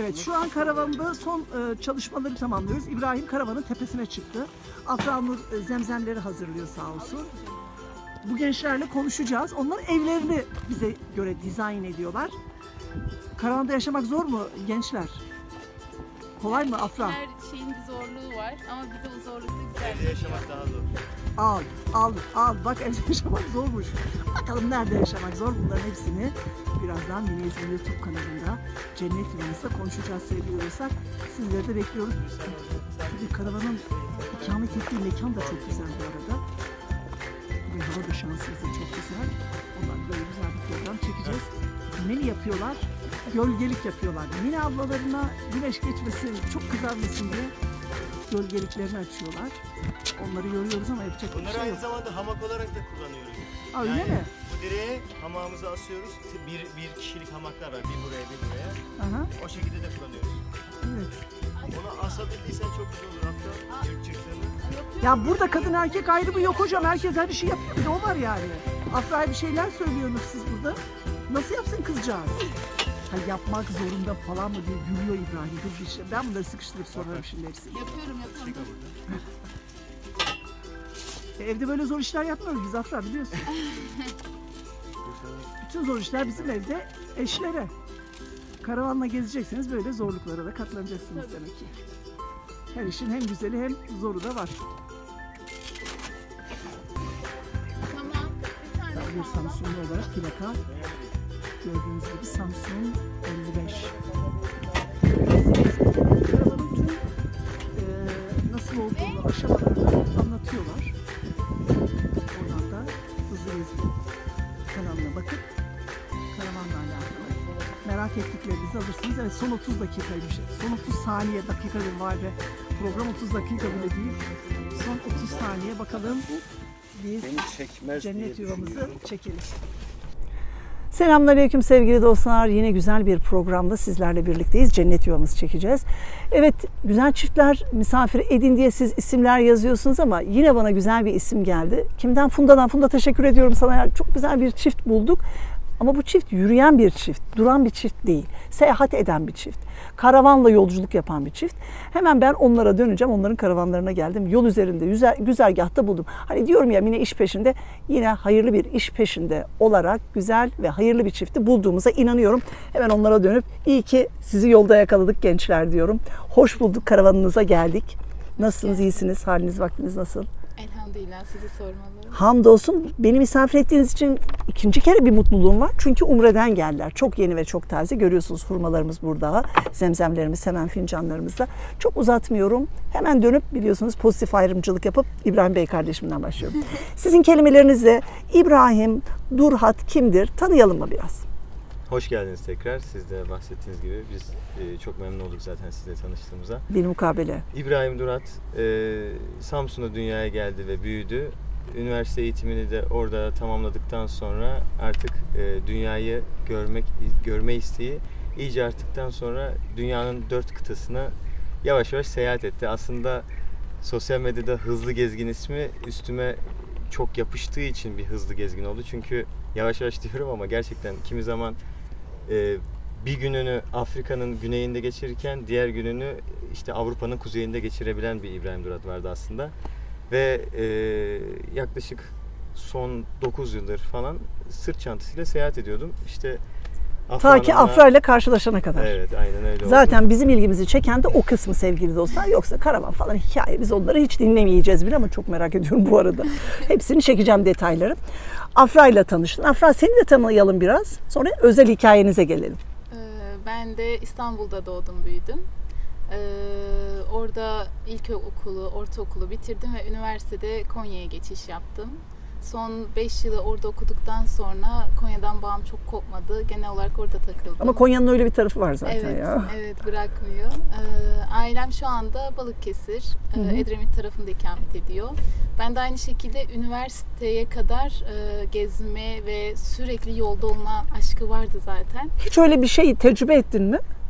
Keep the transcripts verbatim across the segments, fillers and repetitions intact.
Evet, şu an karavanda son e, çalışmaları tamamlıyoruz. İbrahim karavanın tepesine çıktı. Afra Nur e, zemzemleri hazırlıyor sağ olsun. Bu gençlerle konuşacağız. Onlar evlerini bize göre dizayn ediyorlar. Karavanda yaşamak zor mu gençler? Kolay mı Afra? Her şeyin bir zorluğu var ama bize o zorlukta güzel. Evde yaşamak daha zor. Al, al, al. Bak evde yaşamak zormuş. Bakalım nerede yaşamak zor, bunların hepsini birazdan Mini İzmir YouTube kanalında Cennet Yuvamızda konuşacağız sevgili dostlar. Sizleri de bekliyoruz. Tabii karavanın ikamet ettiği mekan da çok güzel bu arada. Ve hava da şansımızda çok güzel. Ondan böyle güzel bir program çekeceğiz. Mini yapıyorlar, gölgelik yapıyorlar. Mini ablalarına güneş geçmesin, çok kızarmasın diye gölgeliklerini açıyorlar. Onları yoruyoruz ama yapacak bir Bunları şey aynı yok. zamanda hamak olarak da kullanıyoruz. Aa, öyle yani mi? Bu direğe hamağımızı asıyoruz. Bir, bir kişilik hamaklar var. Bir buraya bir buraya. Aha, O şekilde de kullanıyoruz. evet. Onu asabildiysen çok güzel olur Afra. Çık çıktığını. Ya burada kadın erkek ayrımı yok hocam. Herkes her işi yapıyor. Bir de o var yani. Afra'ya bir şeyler söylüyorsunuz siz burada. Nasıl yapsın kızcağız? Ha, yapmak zorunda falan mı diye gülüyor İbrahim. Dur bir şey. Ben bunları sıkıştırıp sorarım şimdi hepsini. Yapıyorum yapıyorum. E, evde böyle zor işler yapmıyoruz biz Afra, biliyorsun. Bütün zor işler bizim evde eşlere. Karavanla gezecekseniz böyle zorluklara da katlanacaksınız demek ki. Her işin hem güzeli hem zoru da var. Tamam. Bir tane Bir kaldı. Samsunlu olarak plaka. Gördüğünüz gibi Samsun elli beş. Karavanın tüm e, nasıl olduğunu, aşamalarını anlatıyorlar. Oradan da Hızlı Gezgin kanalına bakıp karavanla alakalı merak ettiklerinizi alırsınız. Evet, son otuz dakikaymış. Son otuz saniye, dakika bir var ve program otuz dakika bile değil. Son otuz saniye bakalım biz Cennet Yuvamızı çekelim. Selamünaleyküm sevgili dostlar. Yine güzel bir programda sizlerle birlikteyiz. Cennet Yuvamızı çekeceğiz. Evet, güzel çiftler misafir edin diye siz isimler yazıyorsunuz ama yine bana güzel bir isim geldi. Kimden? Funda'dan. Funda, teşekkür ediyorum sana. Yani çok güzel bir çift bulduk. Ama bu çift yürüyen bir çift, duran bir çift değil. Seyahat eden bir çift. Karavanla yolculuk yapan bir çift. Hemen ben onlara döneceğim. Onların karavanlarına geldim. Yol üzerinde, güzel, güzergahta buldum. Hani diyorum ya, yine iş peşinde, yine hayırlı bir iş peşinde olarak güzel ve hayırlı bir çifti bulduğumuza inanıyorum. Hemen onlara dönüp iyi ki sizi yolda yakaladık gençler diyorum. Hoş bulduk, karavanınıza geldik. Nasılsınız, iyisiniz? Haliniz, vaktiniz nasıl? Elhamdülillah, sizi sormalı. Hamdolsun, beni misafir ettiğiniz için ikinci kere bir mutluluğum var. Çünkü Umre'den geldiler. Çok yeni ve çok taze. Görüyorsunuz hurmalarımız burada. Zemzemlerimiz, hemen fincanlarımızda. Çok uzatmıyorum. Hemen dönüp biliyorsunuz pozitif ayrımcılık yapıp İbrahim Bey kardeşimden başlıyorum. Sizin kelimelerinizle İbrahim Durhat kimdir? Tanıyalım mı biraz? Hoş geldiniz tekrar. Siz de bahsettiğiniz gibi biz e, çok memnun olduk zaten sizle tanıştığımıza. Bir mukabele. İbrahim Durat e, Samsun'a dünyaya geldi ve büyüdü. Üniversite eğitimini de orada tamamladıktan sonra artık e, dünyayı görmek görme isteği iyice arttıktan sonra dünyanın dört kıtasına yavaş yavaş seyahat etti. Aslında sosyal medyada Hızlı Gezgin ismi üstüme çok yapıştığı için bir hızlı gezgin oldu. Çünkü yavaş yavaş diyorum ama gerçekten kimi zaman e, bir gününü Afrika'nın güneyinde geçirirken diğer gününü işte Avrupa'nın kuzeyinde geçirebilen bir İbrahim Durat vardı aslında. Ve e, yaklaşık son dokuz yıldır falan sırt çantasıyla seyahat ediyordum. İşte Ta ki Afra ile karşılaşana kadar. Evet, aynen öyle oldu. Zaten bizim ilgimizi çeken de o kısmı sevgili dostlar. Yoksa karavan falan hikaye, biz onları hiç dinlemeyeceğiz bile ama çok merak ediyorum bu arada. Hepsini çekeceğim, detayları. Afra ile tanıştın. Afra, seni de tanıyalım biraz. Sonra özel hikayenize gelelim. Ben de İstanbul'da doğdum, büyüdüm. Orada ilkokulu, ortaokulu bitirdim ve üniversitede Konya'ya geçiş yaptım. Son beş yılı orada okuduktan sonra Konya'dan bağım çok kopmadı. Genel olarak orada takıldım. Ama Konya'nın öyle bir tarafı var zaten evet, ya. Evet, bırakmıyor. Ee, ailem şu anda Balıkesir, hı hı. Edremit tarafında ikamet ediyor. Ben de aynı şekilde üniversiteye kadar e, gezme ve sürekli yolda olma aşkı vardı zaten. Hiç öyle bir şey tecrübe ettin mi?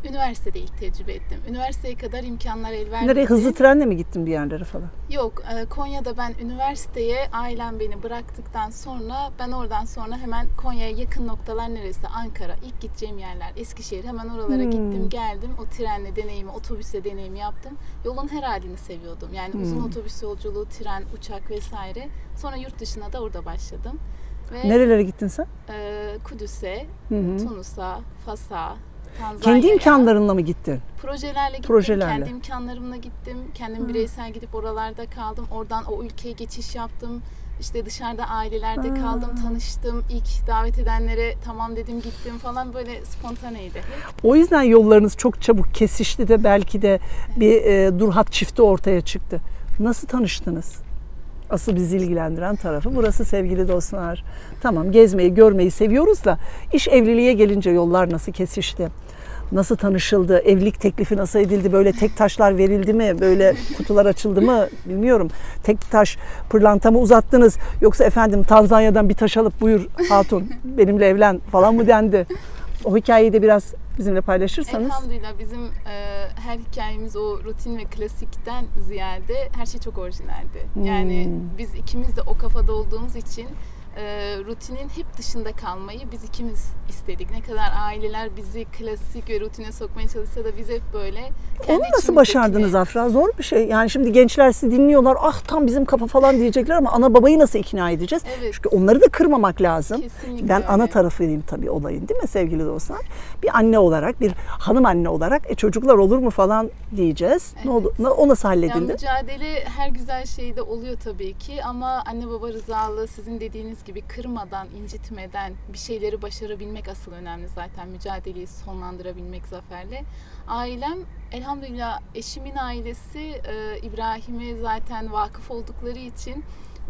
Üniversitede ilk tecrübe ettim. Üniversiteye kadar imkanlar el vermedi. Nereye, hızlı trenle mi gittin bir yerlere falan? Yok, Konya'da ben üniversiteye ailem beni bıraktıktan sonra ben oradan sonra hemen Konya'ya yakın noktalar neresi? Ankara. İlk gideceğim yerler Eskişehir. Hemen oralara hmm. gittim, geldim. O trenle deneyimi, otobüsle deneyimi yaptım. Yolun her halini seviyordum. Yani hmm. uzun otobüs yolculuğu, tren, uçak vesaire. Sonra yurt dışına da orada başladım. Ve, nerelere gittin sen? E, Kudüs'e, hı-hı, Tunus'a, Fas'a, Tanzanya'ya. Kendi imkanlarınla mı gittin? Projelerle gittim, Projelerle. Kendi imkanlarımla gittim. Kendim bireysel gidip oralarda kaldım. Oradan o ülkeye geçiş yaptım. İşte dışarıda ailelerde ha. kaldım, tanıştım. İlk davet edenlere tamam dedim, gittim falan, böyle spontaneydi. O yüzden yollarınız çok çabuk kesişti de belki de evet. bir e, Durhat çifti ortaya çıktı. Nasıl tanıştınız? Asıl bizi ilgilendiren tarafı burası sevgili dostlar. Tamam, gezmeyi, görmeyi seviyoruz da iş evliliğe gelince yollar nasıl kesişti? Nasıl tanışıldı? Evlilik teklifi nasıl edildi? Böyle tek taşlar verildi mi? Böyle kutular açıldı mı? Bilmiyorum. Tek taş pırlanta mı uzattınız? Yoksa efendim Tanzanya'dan bir taş alıp buyur hatun benimle evlen falan mı dendi? O hikayeyi de biraz bizimle paylaşırsanız. Elhamdülillah bizim e, her hikayemiz o rutin ve klasikten ziyade her şey çok orijinaldi. Hmm. Yani biz ikimiz de o kafada olduğumuz için e, rutinin hep dışında kalmayı biz ikimiz istedik. Ne kadar aileler bizi klasik ve rutine sokmaya çalışsa da biz hep böyle kendi onu nasıl başardınız Afra? Zor bir şey. Yani şimdi gençler sizi dinliyorlar. Ah tam bizim kafa falan diyecekler ama ana babayı nasıl ikna edeceğiz? Evet. Çünkü onları da kırmamak lazım. Kesinlikle ben öyle. Ana tarafıyım tabii olayın, değil mi sevgili dostlar? Bir anne olarak, bir hanım anne olarak e, çocuklar olur mu falan diyeceğiz. Evet. Ne oldu? O nasıl halledildi? Yani mücadele her güzel şeyde oluyor tabii ki ama anne baba rızalı, sizin dediğiniz gibi kırmadan, incitmeden bir şeyleri başarabilmek asıl önemli zaten. Mücadeleyi sonlandırabilmek zaferle. Ailem, elhamdülillah eşimin ailesi e, İbrahim'e zaten vakıf oldukları için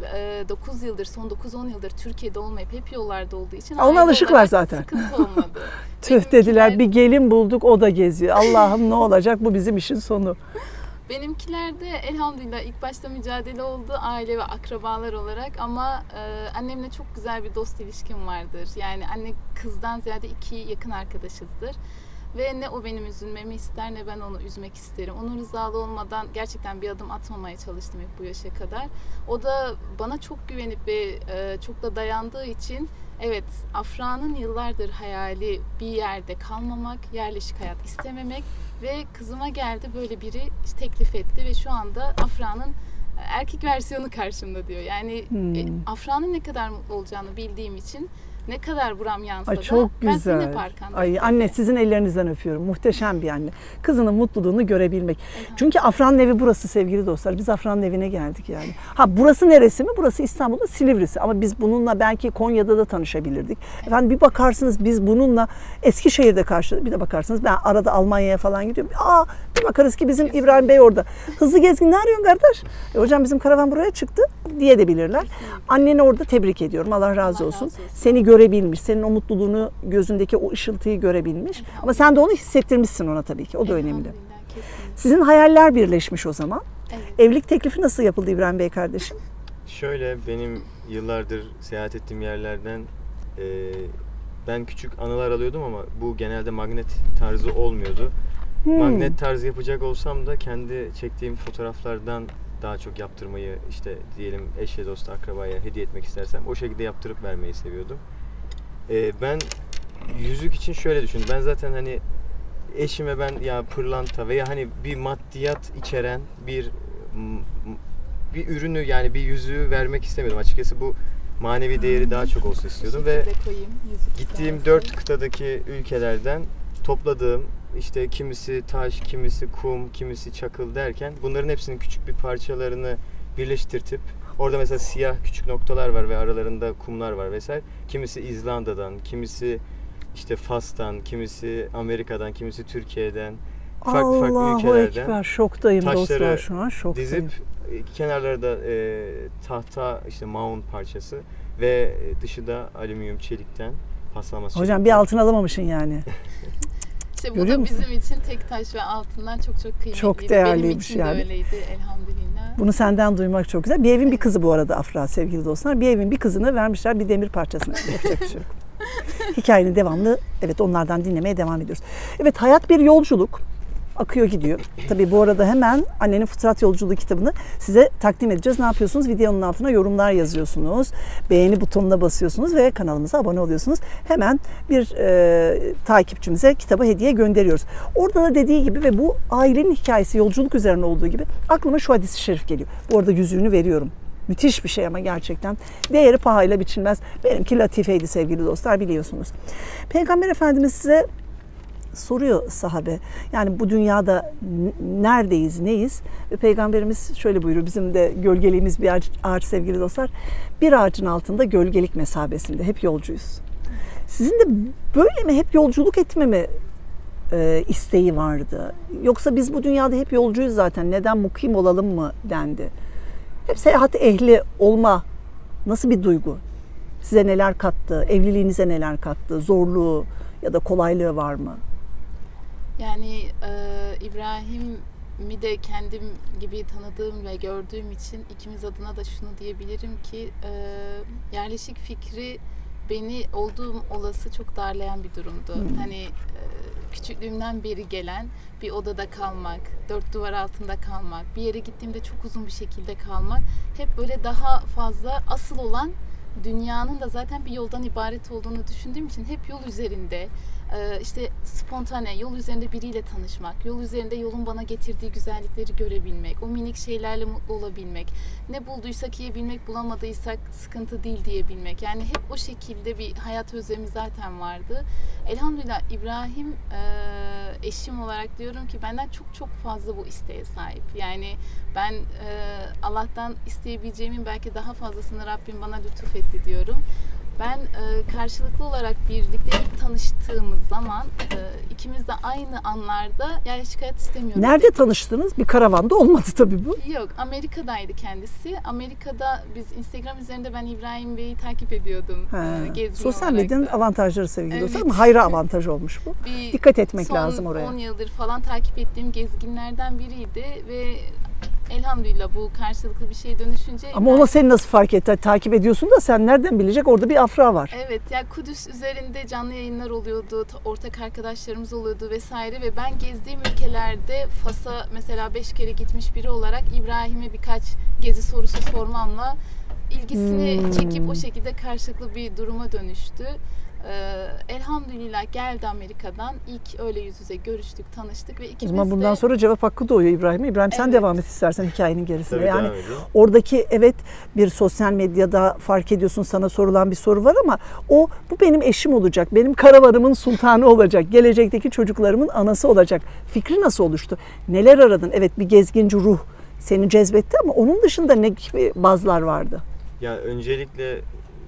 dokuz yıldır, son dokuz on yıldır Türkiye'de olmayıp hep yollarda olduğu için ona alışıklar zaten. Sıkıntı olmadı. Tüh dediler, bir gelin bulduk, o da geziyor. Allah'ım ne olacak, bu bizim işin sonu. Benimkiler de elhamdülillah ilk başta mücadele oldu aile ve akrabalar olarak ama e, annemle çok güzel bir dost ilişkim vardır. Yani anne kızdan ziyade iki yakın arkadaşızdır. Ve ne o benim üzülmemi ister ne ben onu üzmek isterim. Onun rızalı olmadan gerçekten bir adım atmamaya çalıştım hep bu yaşa kadar. O da bana çok güvenip ve e, çok da dayandığı için evet, Afra'nın yıllardır hayali bir yerde kalmamak, yerleşik hayat istememek ve kızıma geldi böyle biri teklif etti ve şu anda Afra'nın erkek versiyonu karşımda diyor. Yani hmm. e, Afra'nın ne kadar mutlu olacağını bildiğim için ne kadar buram yansa Ay, da çok ben güzel. senin hep arkandayım. Ay anne, sizin ellerinizden öpüyorum. Muhteşem bir anne. Kızının mutluluğunu görebilmek. Evet. Çünkü Afra'nın evi burası sevgili dostlar. Biz Afra'nın evine geldik yani. Ha burası neresi mi? Burası İstanbul'da Silivri'si. Ama biz bununla belki Konya'da da tanışabilirdik. Evet. Efendim bir bakarsınız biz bununla Eskişehir'de karşıladık. Bir de bakarsınız ben arada Almanya'ya falan gidiyorum. Aa bir bakarız ki bizim Kesinlikle. İbrahim Bey orada. Hızlı gezgin ne arıyorsun kardeş? E, hocam bizim karavan buraya çıktı diye de bilirler. Kesinlikle. Anneni orada tebrik ediyorum. Allah razı Allah olsun. Razı olsun. Seni görebilmiş. Senin o mutluluğunu, gözündeki o ışıltıyı görebilmiş. Ama sen de onu hissettirmişsin ona tabii ki. O da önemli. Sizin hayaller birleşmiş o zaman. Evet. Evlilik teklifi nasıl yapıldı İbrahim Bey kardeşim? Şöyle, benim yıllardır seyahat ettiğim yerlerden e, ben küçük anılar alıyordum ama bu genelde magnet tarzı olmuyordu. Hmm. Magnet tarzı yapacak olsam da kendi çektiğim fotoğraflardan daha çok yaptırmayı, işte diyelim eşe, dosta, akrabaya hediye etmek istersem o şekilde yaptırıp vermeyi seviyordum. Ee, ben yüzük için şöyle düşündüm. Ben zaten hani eşime ben ya pırlanta veya hani bir maddiyat içeren bir bir ürünü, yani bir yüzüğü vermek istemiyordum. Açıkçası bu manevi değeri daha çok olsun istiyordum ve gittiğim dört kıtadaki ülkelerden topladığım, işte kimisi taş, kimisi kum, kimisi çakıl derken bunların hepsinin küçük bir parçalarını birleştirtip orada mesela siyah küçük noktalar var ve aralarında kumlar var vesaire. Kimisi İzlanda'dan, kimisi işte Fas'tan, kimisi Amerika'dan, kimisi Türkiye'den, farklı farklı ülkelerden. Ekber, şoktayım dostlar şu an, şoktayım. Dizip kenarlarda e, tahta, işte maun parçası ve dışı da alüminyum çelikten paslanmaz. Hocam çelikten. Bir altın alamamışsın yani. İşte bu Görüyor da musun? Bizim için tek taş ve altından çok çok kıymetliydi. Çok değerliymiş Benim için yani. de öyleydi elhamdülillah. Bunu senden duymak çok güzel. Bir evin bir kızı bu arada Afra sevgili dostlar. Bir evin bir kızını vermişler bir demir parçasına. Yapacak bir şey yok. Hikayenin devamlı, evet, onlardan dinlemeye devam ediyoruz. Evet, hayat bir yolculuk. Akıyor gidiyor. Tabii bu arada hemen Annenin Fıtrat Yolculuğu kitabını size takdim edeceğiz. Ne yapıyorsunuz? Videonun altına yorumlar yazıyorsunuz. Beğeni butonuna basıyorsunuz ve kanalımıza abone oluyorsunuz. Hemen bir e, takipçimize kitabı hediye gönderiyoruz. Orada da dediği gibi ve bu ailenin hikayesi yolculuk üzerine olduğu gibi aklıma şu hadis-i şerif geliyor. Bu arada yüzüğünü veriyorum. Müthiş bir şey ama gerçekten. Değeri pahayla biçilmez. Benimki latifeydi sevgili dostlar, biliyorsunuz. Peygamber Efendimiz size soruyor sahabe. Yani bu dünyada neredeyiz, neyiz? Ve Peygamberimiz şöyle buyuruyor. Bizim de gölgeliğimiz bir ağaç, ağaç sevgili dostlar. Bir ağacın altında gölgelik mesabesinde. Hep yolcuyuz. Sizin de böyle mi? Hep yolculuk etme mi e, isteği vardı? Yoksa biz bu dünyada hep yolcuyuz zaten. Neden mukim olalım mı dendi? Hep seyahat ehli olma nasıl bir duygu? Size neler kattı? Evliliğinize neler kattı? Zorluğu ya da kolaylığı var mı? Yani e, İbrahim'i de kendim gibi tanıdığım ve gördüğüm için ikimiz adına da şunu diyebilirim ki e, yerleşik fikri beni olduğum olası çok darlayan bir durumdu. Hmm. Hani e, küçüklüğümden beri gelen bir odada kalmak, dört duvar altında kalmak, bir yere gittiğimde çok uzun bir şekilde kalmak, hep böyle daha fazla asıl olan dünyanın da zaten bir yoldan ibaret olduğunu düşündüğüm için hep yol üzerinde, işte spontane, yol üzerinde biriyle tanışmak, yol üzerinde yolun bana getirdiği güzellikleri görebilmek, o minik şeylerle mutlu olabilmek, ne bulduysak yiyebilmek, bulamadıysak sıkıntı değil diyebilmek. Yani hep o şekilde bir hayat özlemi zaten vardı. Elhamdülillah İbrahim eşim olarak diyorum ki benden çok çok fazla bu isteğe sahip. Yani ben Allah'tan isteyebileceğimin belki daha fazlasını Rabbim bana lütufetti diyorum. Ben e, karşılıklı olarak birlikte ilk tanıştığımız zaman e, ikimiz de aynı anlarda yerleşik hayat istemiyoruz. Nerede dedik. Tanıştınız? Bir karavanda olmadı tabii bu. Yok, Amerika'daydı kendisi. Amerika'da biz Instagram üzerinde ben İbrahim Bey'i takip ediyordum. E, Sosyal medyanın avantajları sevgili evet. dostlar ama hayra avantaj olmuş bu. Bir Dikkat etmek lazım oraya. Son on yıldır falan takip ettiğim gezginlerden biriydi ve elhamdülillah bu karşılıklı bir şeye dönüşünce... Ama ona seni nasıl fark etti? Takip ediyorsun da sen nereden bilecek? Orada bir afra var. Evet, ya yani Kudüs üzerinde canlı yayınlar oluyordu, ortak arkadaşlarımız oluyordu vesaire ve ben gezdiğim ülkelerde Fas'a mesela beş kere gitmiş biri olarak İbrahim'e birkaç gezi sorusu sormamla ilgisini hmm. çekip o şekilde karşılıklı bir duruma dönüştü. Ee, elhamdülillah geldi Amerika'dan. İlk öyle yüz yüze görüştük, tanıştık ve ikimiz O zaman bundan de... sonra cevap hakkı doğuyor İbrahim'e. İbrahim sen evet. devam et istersen hikayenin gerisine. Tabii, yani oradaki evet bir sosyal medyada fark ediyorsun sana sorulan bir soru var ama o bu benim eşim olacak. Benim karavanımın sultanı olacak. Gelecekteki çocuklarımın anası olacak. Fikri nasıl oluştu? Neler aradın? Evet bir gezginci ruh seni cezbetti ama onun dışında ne gibi bazlar vardı? Ya öncelikle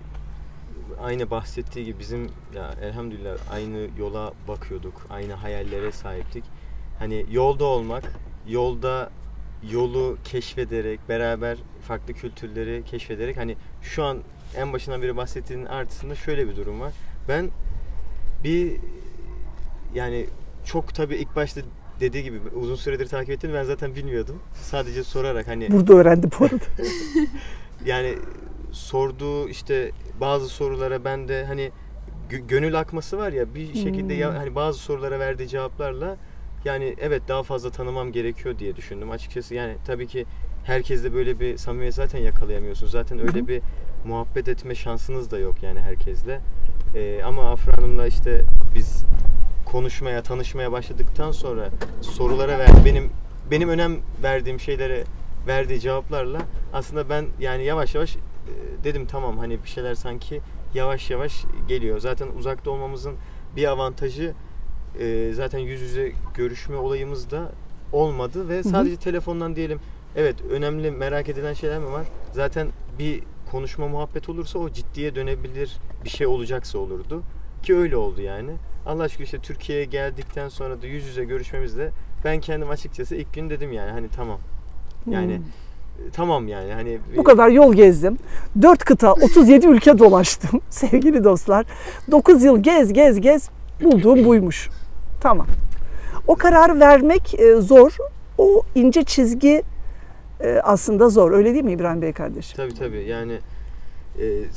aynı bahsettiği gibi bizim ya elhamdülillah aynı yola bakıyorduk. Aynı hayallere sahiptik. Hani yolda olmak, yolda yolu keşfederek, beraber farklı kültürleri keşfederek hani şu an en başından beri bahsettiğinin artısında şöyle bir durum var. Ben bir yani çok tabii ilk başta dediği gibi uzun süredir takip ettiğini ben zaten bilmiyordum. Sadece sorarak hani burada öğrendim bu arada. Yani sorduğu işte bazı sorulara ben de hani gönül akması var ya bir şekilde hmm. ya, hani bazı sorulara verdiği cevaplarla yani evet daha fazla tanımam gerekiyor diye düşündüm açıkçası. Yani tabii ki herkesle böyle bir samimiyet zaten yakalayamıyorsunuz. Zaten öyle hmm. bir muhabbet etme şansınız da yok yani herkesle. Ee, ama Afra Hanım'la işte biz konuşmaya, tanışmaya başladıktan sonra sorulara ver benim benim önem verdiğim şeylere verdiği cevaplarla aslında ben yani yavaş yavaş dedim tamam hani bir şeyler sanki yavaş yavaş geliyor. Zaten uzakta olmamızın bir avantajı zaten yüz yüze görüşme olayımız da olmadı ve sadece hı hı. telefondan diyelim evet önemli merak edilen şeyler mi var? Zaten bir konuşma muhabbet olursa o ciddiye dönebilir bir şey olacaksa olurdu ki öyle oldu yani. Allah aşkına işte Türkiye'ye geldikten sonra da yüz yüze görüşmemizde ben kendim açıkçası ilk gün dedim yani hani tamam. Yani hmm. tamam yani hani bu kadar yol gezdim. dört kıta, otuz yedi ülke dolaştım sevgili dostlar. dokuz yıl gez gez gez bulduğum buymuş. Tamam. O kararı vermek zor. O ince çizgi aslında zor. Öyle değil mi İbrahim Bey kardeşim? Tabii tabii. Yani e,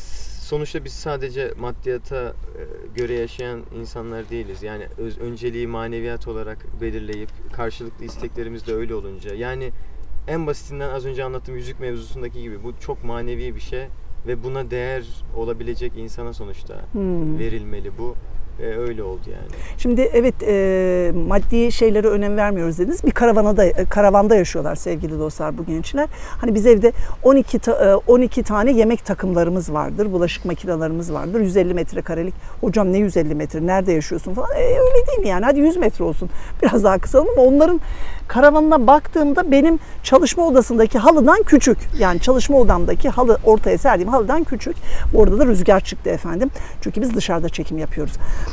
sonuçta biz sadece maddiyata e, göre yaşayan insanlar değiliz. Yani öz, önceliği maneviyat olarak belirleyip karşılıklı isteklerimiz de öyle olunca. Yani en basitinden az önce anlattığım yüzük mevzusundaki gibi bu çok manevi bir şey ve buna değer olabilecek insana sonuçta hmm. verilmeli bu. Ee, öyle oldu yani. Şimdi evet e, maddi şeylere önem vermiyoruz dediniz. Bir karavana da karavanda yaşıyorlar sevgili dostlar bu gençler. Hani biz evde on iki ta, on iki tane yemek takımlarımız vardır. Bulaşık makinelerimiz vardır. yüz elli metrekarelik. Hocam ne yüz elli metre? Nerede yaşıyorsun falan. E, öyle değil mi yani? Hadi yüz metre olsun. Biraz daha kısalım ama onların karavanına baktığımda benim çalışma odasındaki halıdan küçük. Yani çalışma odamdaki halı, ortaya serdiğim halıdan küçük. Bu arada da rüzgar çıktı efendim. Çünkü biz dışarıda çekim yapıyoruz.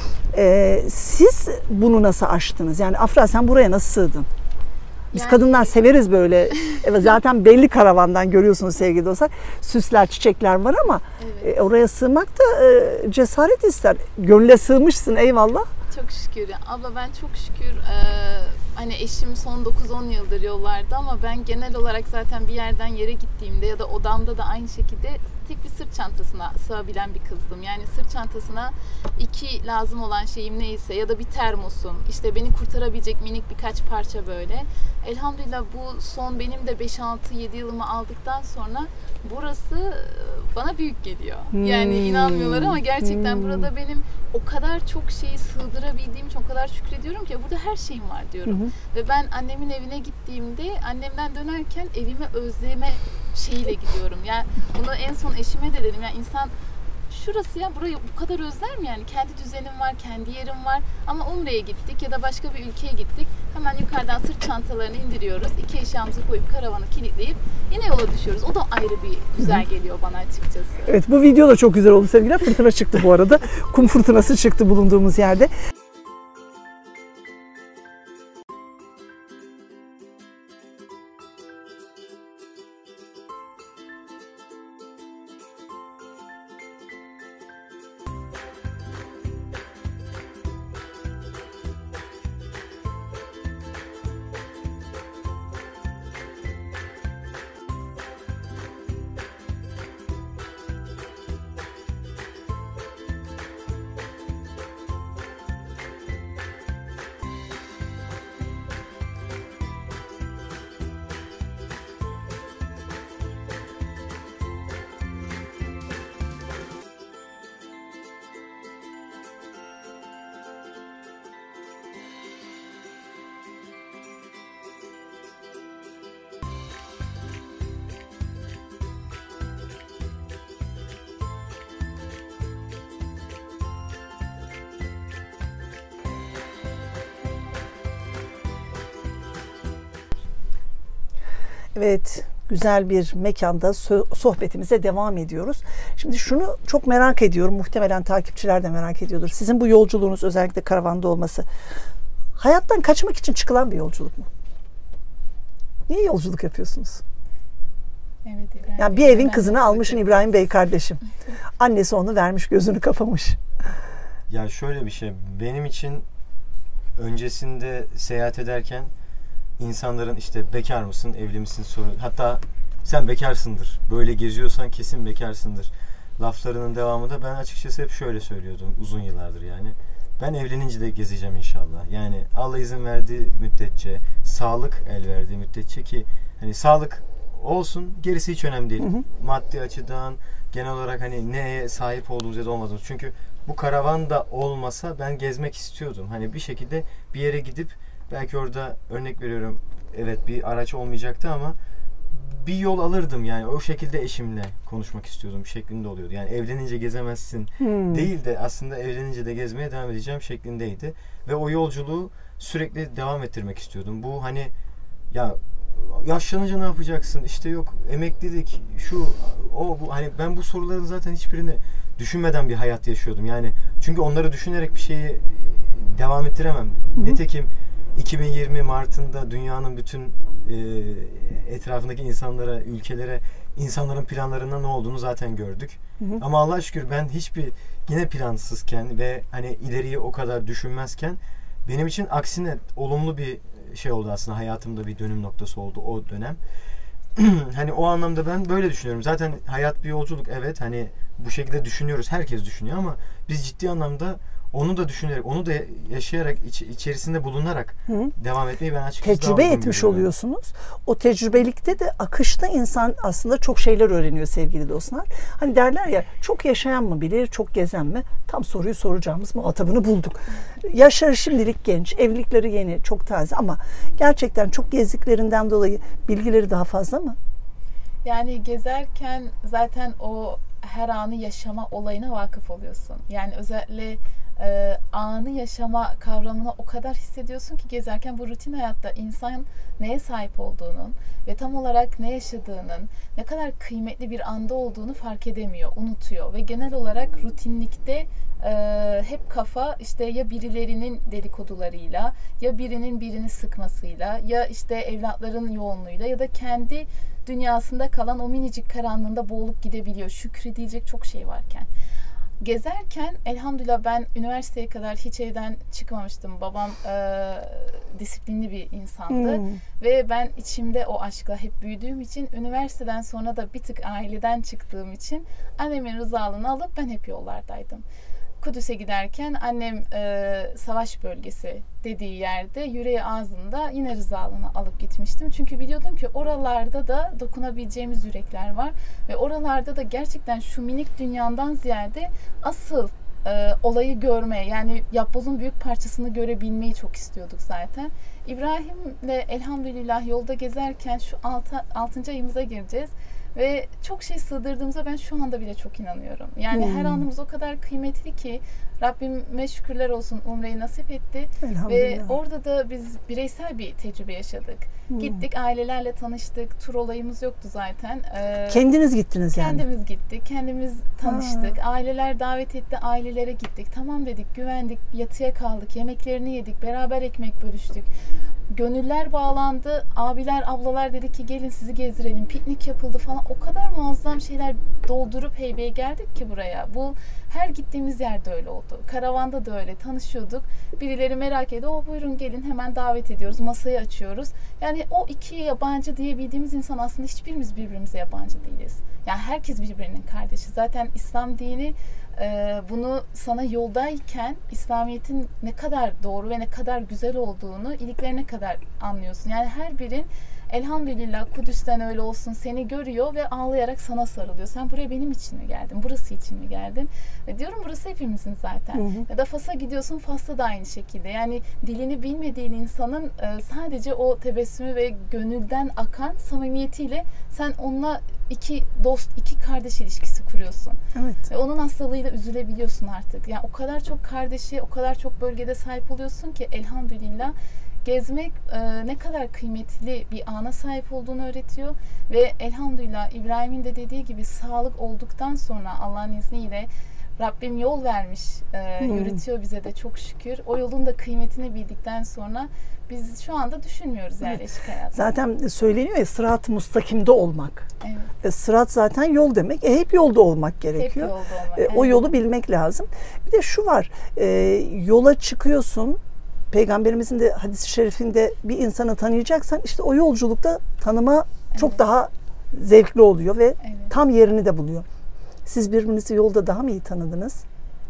Ee, siz bunu nasıl aştınız? Yani Afra sen buraya nasıl sığdın? Biz yani... kadınlar severiz böyle. Evet, zaten belli karavandan görüyorsunuz sevgili dostlar. Süsler, çiçekler var ama evet. e, oraya sığmak da e, cesaret ister. Gönle sığmışsın, eyvallah. Çok şükür. Abla ben çok şükür e, hani eşim son dokuz on yıldır yollarda ama ben genel olarak zaten bir yerden yere gittiğimde ya da odamda da aynı şekilde tek bir sırt çantasına sığabilen bir kızdım. Yani sırt çantasına iki lazım olan şeyim neyse ya da bir termosum, işte beni kurtarabilecek minik birkaç parça böyle. Elhamdülillah bu son benim de beş altı yedi yılımı aldıktan sonra burası bana büyük geliyor. Hmm. Yani inanmıyorlar ama gerçekten hmm. burada benim o kadar çok şeyi sığdırabildiğim için o kadar şükrediyorum ki burada her şeyim var diyorum. Hmm. Ve ben annemin evine gittiğimde annemden dönerken evime özleme şeyiyle gidiyorum. Yani bunu en son eşime de dedim. Yani insan şurası ya burayı bu kadar özler mi yani? Kendi düzenim var, kendi yerim var. Ama Umre'ye gittik ya da başka bir ülkeye gittik. Hemen yukarıdan sırt çantalarını indiriyoruz. İki eşyamızı koyup karavanı kilitleyip yine yola düşüyoruz. O da ayrı bir güzel geliyor bana açıkçası. Evet, bu video da çok güzel oldu sevgiler. Fırtına çıktı bu arada. Kum fırtınası çıktı bulunduğumuz yerde. Evet, güzel bir mekanda sohbetimize devam ediyoruz. Şimdi şunu çok merak ediyorum, muhtemelen takipçiler de merak ediyordur. Sizin bu yolculuğunuz, özellikle karavanda olması, hayattan kaçmak için çıkılan bir yolculuk mu? Niye yolculuk yapıyorsunuz? Evet, İbrahim. Yani bir evin kızını almışsın İbrahim Bey kardeşim. Annesi onu vermiş, gözünü kapamış. Ya şöyle bir şey, benim için öncesinde seyahat ederken İnsanların işte bekar mısın, evli misin soru. Hatta sen bekarsındır. Böyle geziyorsan kesin bekarsındır. Laflarının devamında ben açıkçası hep şöyle söylüyordum uzun yıllardır yani. Ben evlenince de gezeceğim inşallah. Yani Allah izin verdiği müddetçe, sağlık el verdiği müddetçe ki hani sağlık olsun, gerisi hiç önemli değil. Hı hı. Maddi açıdan, genel olarak hani neye sahip olduğumuz ya da olmadığımız. Çünkü bu karavan da olmasa ben gezmek istiyordum. Hani bir şekilde bir yere gidip belki orada örnek veriyorum evet bir araç olmayacaktı ama bir yol alırdım yani o şekilde eşimle konuşmak istiyordum şeklinde oluyordu. Yani evlenince gezemezsin hmm. değil de aslında evlenince de gezmeye devam edeceğim şeklindeydi. Ve o yolculuğu sürekli devam ettirmek istiyordum. Bu hani ya yaşlanınca ne yapacaksın işte yok emeklilik şu o bu hani ben bu soruların zaten hiçbirini düşünmeden bir hayat yaşıyordum. Yani çünkü onları düşünerek bir şeyi devam ettiremem. Hmm. Nitekim iki bin yirmi Mart'ında dünyanın bütün e, etrafındaki insanlara, ülkelere, insanların planlarının ne olduğunu zaten gördük. Hı hı. Ama Allah'a şükür ben hiçbir yine plansızken ve hani ileriyi o kadar düşünmezken benim için aksine olumlu bir şey oldu aslında hayatımda bir dönüm noktası oldu o dönem. hani o anlamda ben böyle düşünüyorum. Zaten hayat bir yolculuk, evet, hani bu şekilde düşünüyoruz. Herkes düşünüyor ama biz ciddi anlamda onu da düşünerek, onu da yaşayarak, iç, içerisinde bulunarak Hı. devam etmeyi ben açıkçası tecrübe etmiş görüyorum. Oluyorsunuz. O tecrübelikte de akışta insan aslında çok şeyler öğreniyor sevgili dostlar. Hani derler ya, çok yaşayan mı bilir, çok gezen mi? Tam soruyu soracağımız muhatabını bulduk. Yaşları şimdilik genç, evlilikleri yeni, çok taze ama gerçekten çok gezdiklerinden dolayı bilgileri daha fazla mı? Yani gezerken zaten o her anı yaşama olayına vakıf oluyorsun. Yani özellikle e, anı yaşama kavramını o kadar hissediyorsun ki gezerken, bu rutin hayatta insan neye sahip olduğunun ve tam olarak ne yaşadığının, ne kadar kıymetli bir anda olduğunu fark edemiyor, unutuyor ve genel olarak rutinlikte e, hep kafa işte ya birilerinin dedikodularıyla, ya birinin birini sıkmasıyla, ya işte evlatların yoğunluğuyla ya da kendi dünyasında kalan o minicik karanlığında boğulup gidebiliyor. Şükredilecek çok şey varken. Gezerken elhamdülillah ben üniversiteye kadar hiç evden çıkmamıştım. Babam e, disiplinli bir insandı. Hmm. Ve ben içimde o aşkla hep büyüdüğüm için, üniversiteden sonra da bir tık aileden çıktığım için annemin rızalığını alıp ben hep yollardaydım. Kudüs'e giderken annem e, savaş bölgesi dediği yerde yüreği ağzında yine rızalığını alıp gitmiştim. Çünkü biliyordum ki oralarda da dokunabileceğimiz yürekler var. Ve oralarda da gerçekten şu minik dünyadan ziyade asıl e, olayı görmeye, yani yapbozun büyük parçasını görebilmeyi çok istiyorduk zaten. İbrahim'le elhamdülillah yolda gezerken şu altı, altıncı ayımıza gireceğiz. Ve çok şey sığdırdığımıza ben şu anda bile çok inanıyorum. Yani hmm. her anımız o kadar kıymetli ki Rabbime şükürler olsun, umreyi nasip etti. Ve orada da biz bireysel bir tecrübe yaşadık. Hmm. Gittik, ailelerle tanıştık. Tur olayımız yoktu zaten. Ee, kendiniz gittiniz kendimiz yani. Kendimiz gittik. Kendimiz tanıştık. Ha. Aileler davet etti. Ailelere gittik. Tamam dedik, güvendik. Yatıya kaldık. Yemeklerini yedik. Beraber ekmek bölüştük. Gönüller bağlandı. Abiler, ablalar dedi ki gelin sizi gezdirelim. Piknik yapıldı falan. O kadar muazzam şeyler doldurup heybeye geldik ki buraya. Bu her gittiğimiz yerde öyle oldu. Karavanda da öyle. Tanışıyorduk. Birileri merak ediyor. O buyurun gelin, hemen davet ediyoruz. Masayı açıyoruz. Yani o iki yabancı diyebildiğimiz insan aslında hiçbirimiz birbirimize yabancı değiliz. Yani herkes birbirinin kardeşi. Zaten İslam dini e, bunu sana yoldayken İslamiyet'in ne kadar doğru ve ne kadar güzel olduğunu iliklerine kadar anlıyorsun. Yani her birin elhamdülillah Kudüs'ten öyle olsun seni görüyor ve ağlayarak sana sarılıyor. Sen buraya benim için mi geldin? Burası için mi geldin? Ve diyorum burası hepimizin zaten. Hı hı. Ya da Fas'a gidiyorsun, Fas'ta da aynı şekilde. Yani dilini bilmediğin insanın e, sadece o tebessümü ve gönülden akan samimiyetiyle sen onunla iki dost, iki kardeş ilişkisi kuruyorsun. Evet. Ve onun hastalığıyla üzülebiliyorsun artık. Yani o kadar çok kardeşi, o kadar çok bölgede sahip oluyorsun ki elhamdülillah. Gezmek e, ne kadar kıymetli bir ana sahip olduğunu öğretiyor ve elhamdülillah İbrahim'in de dediği gibi sağlık olduktan sonra Allah'ın izniyle Rabbim yol vermiş, e, hmm. yürütüyor bize de çok şükür. O yolun da kıymetini bildikten sonra biz şu anda düşünmüyoruz yerleşik hayatı. Zaten söyleniyor ya, sırat-ı mustakimde olmak. Evet. E, sırat zaten yol demek. E, hep yolda olmak gerekiyor. Hep yolda olmak. E, o yolu bilmek lazım. Bir de şu var, e, yola çıkıyorsun. Peygamberimizin de hadis-i şerifinde bir insanı tanıyacaksan işte o yolculukta tanıma evet. çok daha zevkli oluyor ve evet. tam yerini de buluyor. Siz birbirinizi yolda daha mı iyi tanıdınız?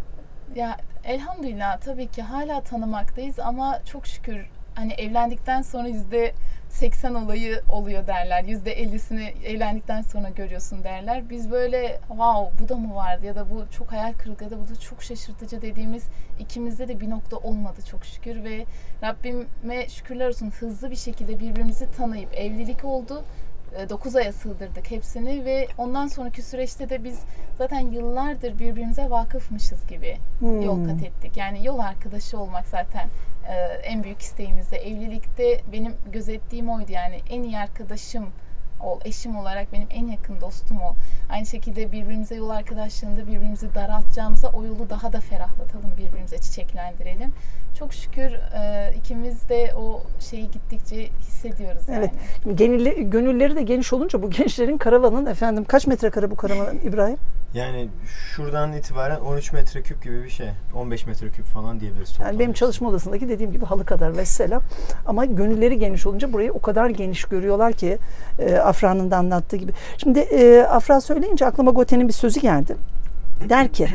Ya elhamdülillah tabii ki hala tanımaktayız ama çok şükür hani evlendikten sonra yüzde seksen olayı oluyor derler. Yüzde ellisini evlendikten sonra görüyorsun derler. Biz böyle wow bu da mı vardı ya da bu çok hayal kırıklığı ya da bu da çok şaşırtıcı dediğimiz ikimizde de bir nokta olmadı çok şükür ve Rabbime şükürler olsun hızlı bir şekilde birbirimizi tanıyıp evlilik oldu. dokuz aya sığdırdık hepsini ve ondan sonraki süreçte de biz zaten yıllardır birbirimize vakıfmışız gibi hmm. yol kat ettik. Yani yol arkadaşı olmak zaten e, en büyük isteğimizde. Evlilikte benim gözettiğim oydu, yani en iyi arkadaşım ol, eşim olarak benim en yakın dostum ol. Aynı şekilde birbirimize yol arkadaşlığında birbirimizi daraltacağımıza o yolu daha da ferahlatalım, birbirimize çiçeklendirelim. Çok şükür e, ikimiz de o şeyi gittikçe hissediyoruz yani. Evet. Genilli, gönülleri de geniş olunca bu gençlerin karavanın efendim kaç metrekare bu karavan İbrahim? Yani şuradan itibaren on üç metreküp gibi bir şey. on beş metreküp falan diyebiliriz. Yani benim çalışma odasındaki dediğim gibi halı kadar vesselam. Ama gönülleri geniş olunca burayı o kadar geniş görüyorlar ki e, Afra'nın da anlattığı gibi. Şimdi e, Afra söyleyince aklıma Goethe'nin bir sözü geldi. Der ki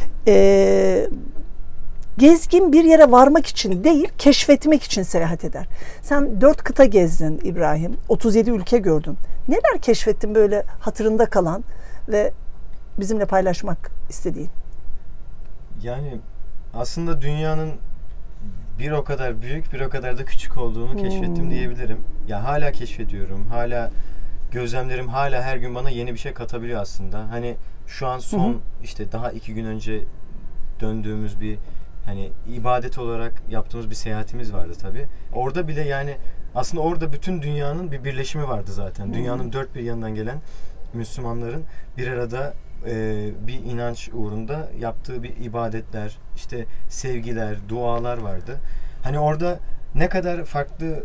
e, gezgin bir yere varmak için değil, keşfetmek için seyahat eder. Sen dört kıta gezdin İbrahim. otuz yedi ülke gördün. Neler keşfettin böyle hatırında kalan ve bizimle paylaşmak istediğin? Yani aslında dünyanın bir o kadar büyük, bir o kadar da küçük olduğunu hmm. keşfettim diyebilirim. Ya hala keşfediyorum. Hala gözlemlerim hala her gün bana yeni bir şey katabiliyor aslında. Hani şu an son hı hı. işte daha iki gün önce döndüğümüz bir hani ibadet olarak yaptığımız bir seyahatimiz vardı tabii. Orada bile yani aslında orada bütün dünyanın bir birleşimi vardı zaten. Hmm. Dünyanın dört bir yanından gelen Müslümanların bir arada e, bir inanç uğrunda yaptığı bir ibadetler, işte sevgiler, dualar vardı. Hani orada ne kadar farklı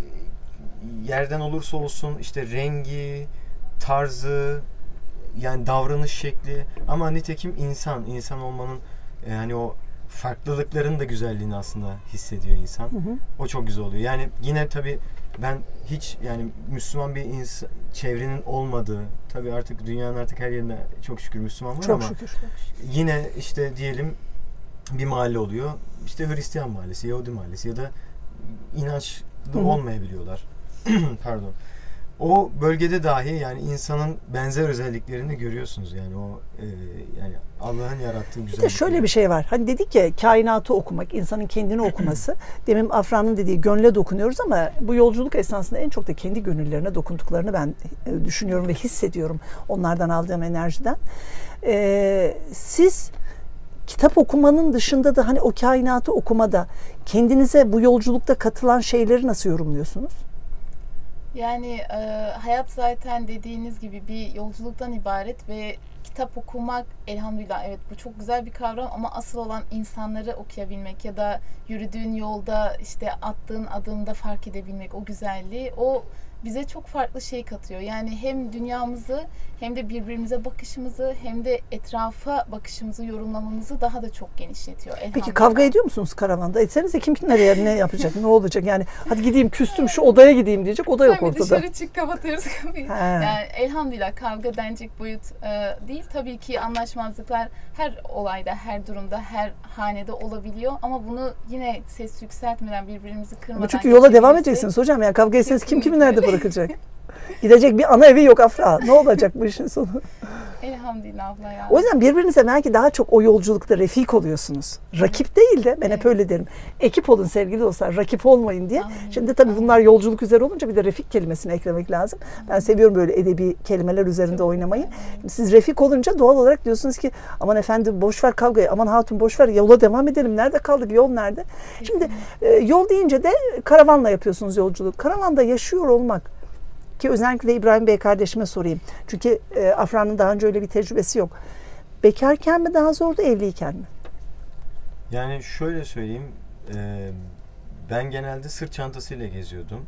yerden olursa olsun işte rengi, tarzı, yani davranış şekli ama nitekim insan, insan olmanın yani o farklılıkların da güzelliğini aslında hissediyor insan. Hı hı. O çok güzel oluyor. Yani yine tabii ben hiç yani Müslüman bir insan, çevrenin olmadığı, tabii artık dünyanın artık her yerinde çok şükür Müslüman var çok ama şükür. yine işte diyelim bir mahalle oluyor. İşte Hristiyan mahallesi, Yahudi mahallesi ya da inançlı hı hı. olmayabiliyorlar. Pardon. O bölgede dahi yani insanın benzer özelliklerini görüyorsunuz yani o e, yani Allah'ın yarattığı güzellik. Bir de şöyle bir şey var. Hani dedik ya kainatı okumak, insanın kendini okuması. Demin Afra'nın dediği gönle dokunuyoruz ama bu yolculuk esnasında en çok da kendi gönüllerine dokunduklarını ben e, düşünüyorum ve hissediyorum onlardan aldığım enerjiden. E, siz kitap okumanın dışında da hani o kainatı okumada kendinize bu yolculukta katılan şeyleri nasıl yorumluyorsunuz? Yani e, hayat zaten dediğiniz gibi bir yolculuktan ibaret ve kitap okumak elhamdülillah evet bu çok güzel bir kavram ama asıl olan insanları okuyabilmek ya da yürüdüğün yolda işte attığın adımda fark edebilmek o güzelliği o bize çok farklı şey katıyor. Yani hem dünyamızı hem de birbirimize bakışımızı hem de etrafa bakışımızı yorumlamamızı daha da çok genişletiyor. Peki kavga ediyor musunuz karavanda? Etsenize kim nereye ne yapacak? Ne olacak? Yani hadi gideyim küstüm şu odaya gideyim diyecek. Oda yok ortada. Dışarı çık kapatıyoruz kapıyı. Yani elhamdülillah kavga denecek boyut e, değil. Tabii ki anlaşmazlıklar her olayda, her durumda, her hanede olabiliyor ama bunu yine ses yükseltmeden birbirimizi kırmadan. Ama çünkü yola devam edeceksiniz hocam. Yani kavga etseniz kim kimi nerede bırakacak? Gidecek bir ana evi yok Afra. Ne olacak bu işin sonu? Elhamdülillah abla ya. O yüzden birbirinize belki daha çok o yolculukta refik oluyorsunuz. Rakip değil de ben evet. hep öyle derim. Ekip olun sevgili dostlar, rakip olmayın diye. Aynen. Şimdi tabii bunlar yolculuk üzere olunca bir de refik kelimesini eklemek lazım. Ben seviyorum böyle edebi kelimeler üzerinde çok oynamayı. Şimdi siz refik olunca doğal olarak diyorsunuz ki aman efendim boş ver kavgayı, aman hatun boş ver yola devam edelim. Nerede kaldık, yol nerede? Kesinlikle. Şimdi e, yol deyince de karavanla yapıyorsunuz yolculuk. Karavanda yaşıyor olmak ki özellikle İbrahim Bey kardeşime sorayım. Çünkü e, Afra'nın daha önce öyle bir tecrübesi yok. Bekarken mi daha zordu, evliyken mi? Yani şöyle söyleyeyim. E, ben genelde sırt çantasıyla geziyordum.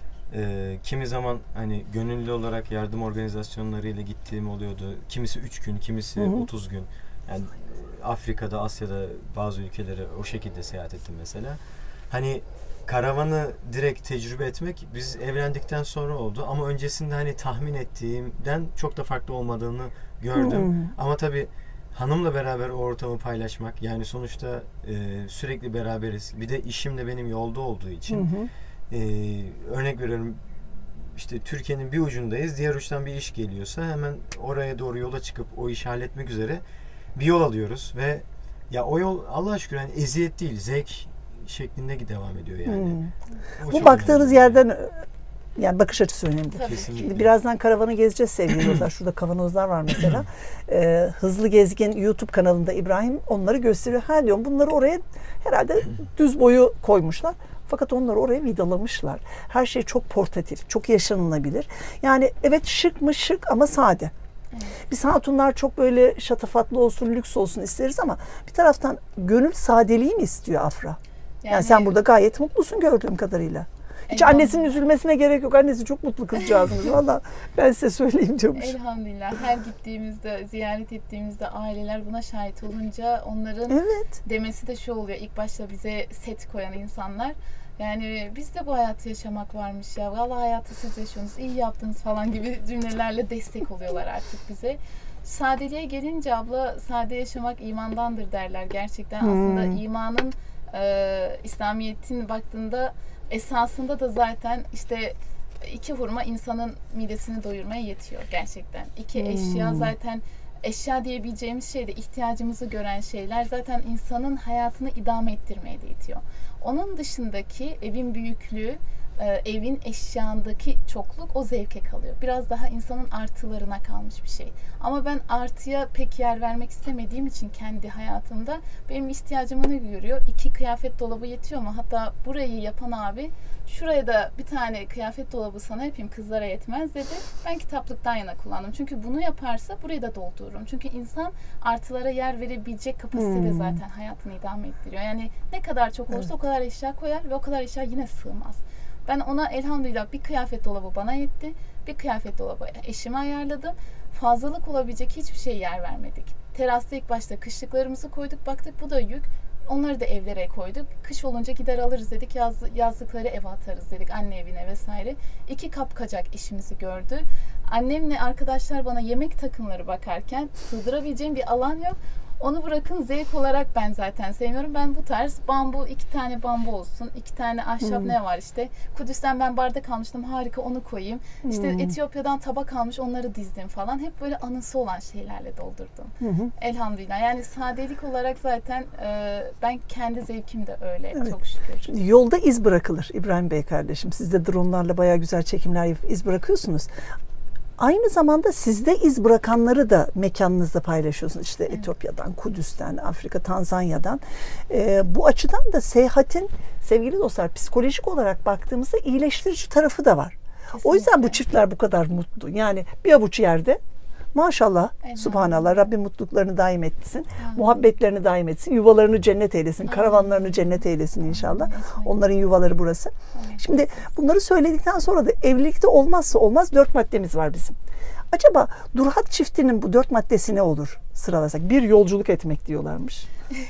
E, kimi zaman hani gönüllü olarak yardım organizasyonlarıyla gittiğim oluyordu. Kimisi üç gün, kimisi Hı-hı. otuz gün. Yani Afrika'da, Asya'da bazı ülkelere o şekilde seyahat ettim mesela. Hani karavanı direkt tecrübe etmek biz evlendikten sonra oldu ama öncesinde hani tahmin ettiğimden çok da farklı olmadığını gördüm. Hmm. Ama tabii hanımla beraber o ortamı paylaşmak yani sonuçta e, sürekli beraberiz. Bir de işim de benim yolda olduğu için hmm. e, örnek veriyorum işte Türkiye'nin bir ucundayız. Diğer uçtan bir iş geliyorsa hemen oraya doğru yola çıkıp o işi halletmek üzere bir yol alıyoruz ve ya o yol Allah'a şükür yani eziyet değil, zevk şeklinde devam ediyor yani. Hmm. Bu baktığınız önemli. Yerden yani bakış açısı önemli. Şimdi birazdan karavanı gezeceğiz sevgili dostlar. Şurada kavanozlar var mesela. ee, Hızlı Gezgin YouTube kanalında İbrahim onları gösteriyor. Ha diyorum bunları oraya herhalde düz boyu koymuşlar. Fakat onları oraya vidalamışlar. Her şey çok portatif, çok yaşanılabilir. Yani evet şık mı şık ama sade. Biz hatunlar çok böyle şatafatlı olsun, lüks olsun isteriz ama bir taraftan gönül sadeliği mi istiyor Afra? Yani, yani sen burada gayet mutlusun gördüğüm kadarıyla. Hiç annesinin üzülmesine gerek yok. Annesi çok mutlu kızcağızımız. Valla ben size söyleyeyim diyormuş. Elhamdülillah. Her gittiğimizde, ziyaret ettiğimizde aileler buna şahit olunca onların Evet. demesi de şu oluyor. İlk başta bize set koyan insanlar. Yani bizde bu hayatı yaşamak varmış ya. Vallahi hayatı siz yaşıyorsunuz, iyi yaptınız falan gibi cümlelerle destek oluyorlar artık bize. Sadeliğe gelince abla, sade yaşamak imandandır derler. Gerçekten Hmm. aslında imanın, e, İslamiyet'in baktığında esasında da zaten işte iki hurma insanın midesini doyurmaya yetiyor gerçekten. İki Hmm. eşya zaten, eşya diyebileceğimiz şey de ihtiyacımızı gören şeyler zaten insanın hayatını idame ettirmeye de yetiyor. Onun dışındaki evin büyüklüğü, e, evin eşyandaki çokluk o zevke kalıyor. Biraz daha insanın artılarına kalmış bir şey. Ama ben artıya pek yer vermek istemediğim için kendi hayatımda benim ihtiyacımı ne görüyor? İki kıyafet dolabı yetiyor mu? Hatta burayı yapan abi şuraya da bir tane kıyafet dolabı sana yapayım, kızlara yetmez dedi. Ben kitaplıktan yana kullandım. Çünkü bunu yaparsa burayı da doldururum. Çünkü insan artılara yer verebilecek kapasitede Hmm. zaten hayatını idame ettiriyor. Yani ne kadar çok olursa evet. o kadar eşya koyar ve o kadar eşya yine sığmaz. Ben ona elhamdülillah bir kıyafet dolabı bana yetti. Bir kıyafet dolabı eşime ayarladım. Fazlalık olabilecek hiçbir şeye yer vermedik. Terasta ilk başta kışlıklarımızı koyduk. Baktık bu da yük. Onları da evlere koyduk. Kış olunca gider alırız dedik. Yaz, yazlıkları eve atarız dedik. Anne evine vesaire. İki kapkacak işimizi gördü. Annemle arkadaşlar bana yemek takımları bakarken sığdırabileceğim bir alan yok. Onu bırakın, zevk olarak ben zaten sevmiyorum. Ben bu tarz bambu, iki tane bambu olsun, iki tane ahşap hmm. ne var işte. Kudüs'ten ben bardak almıştım, harika onu koyayım. Hmm. İşte Etiyopya'dan tabak almış, onları dizdim falan. Hep böyle anısı olan şeylerle doldurdum. Hmm. Elhamdülillah. Yani sadelik olarak zaten e, ben kendi zevkim de öyle evet. çok şükür. Yolda iz bırakılır İbrahim Bey kardeşim. Siz de drone'larla bayağı güzel çekimler yapıp iz bırakıyorsunuz. Aynı zamanda sizde iz bırakanları da mekanınızda paylaşıyorsunuz. İşte evet. Etiyopya'dan, Kudüs'ten, Afrika, Tanzanya'dan. Ee, bu açıdan da seyahatin sevgili dostlar psikolojik olarak baktığımızda iyileştirici tarafı da var. Kesinlikle. O yüzden bu çiftler bu kadar mutlu. Yani bir avuç yerde maşallah, evet. Subhanallah, Rabbim mutluluklarını daim etsin, evet. muhabbetlerini daim etsin, yuvalarını cennet eylesin, evet. karavanlarını cennet eylesin inşallah. Evet. Onların yuvaları burası. Evet. Şimdi bunları söyledikten sonra da evlilikte olmazsa olmaz dört maddemiz var bizim. Acaba Durhat çiftinin bu dört maddesi ne olur sıralasak? Bir, yolculuk etmek diyorlarmış.